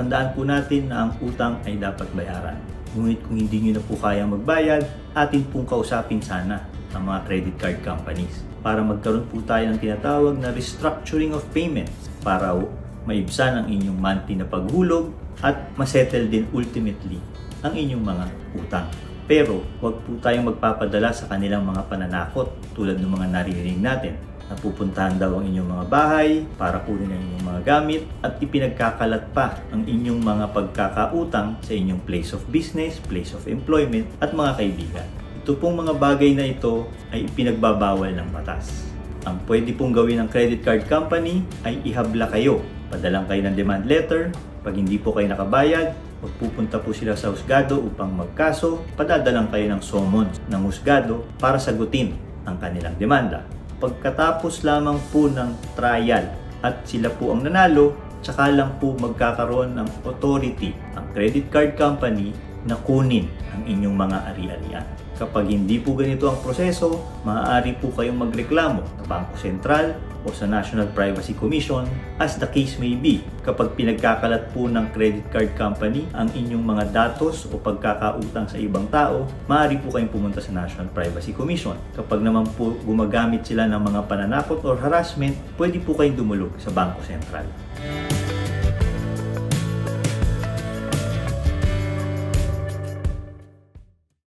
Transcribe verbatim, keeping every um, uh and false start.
tandaan po natin na ang utang ay dapat bayaran. Ngunit kung hindi nyo na po kaya magbayad, atin pong kausapin sana ang mga credit card companies para magkaroon po tayo ng tinatawag na restructuring of payments para maibsan ang inyong monthly na paghulog at masettle din ultimately ang inyong mga utang. Pero huwag po tayong magpapadala sa kanilang mga pananakot tulad ng mga naririnig natin. Napupuntahan daw ang inyong mga bahay para kunin ang inyong mga gamit at ipinagkakalat pa ang inyong mga pagkakautang sa inyong place of business, place of employment at mga kaibigan. Ito pong mga bagay na ito ay ipinagbabawal ng batas. Ang pwede pong gawin ng credit card company ay ihabla kayo. Padalang kayo ng demand letter. Pag hindi po kayo nakabayad, magpupunta po sila sa husgado upang magkaso. Padadalang kayo ng summon ng husgado para sagutin ang kanilang demanda. Pagkatapos lamang po ng trial at sila po ang nanalo, tsaka lang po magkakaroon ng authority ang credit card company na kunin ang inyong mga ari-arian. Kapag hindi po ganito ang proseso, maaari po kayong magreklamo sa Bangko Sentral o sa National Privacy Commission as the case may be. Kapag pinagkakalat po ng credit card company ang inyong mga datos o pagkakautang sa ibang tao, maaari po kayong pumunta sa National Privacy Commission. Kapag naman po gumagamit sila ng mga pananakot or harassment, pwede po kayong dumulog sa Bangko Sentral.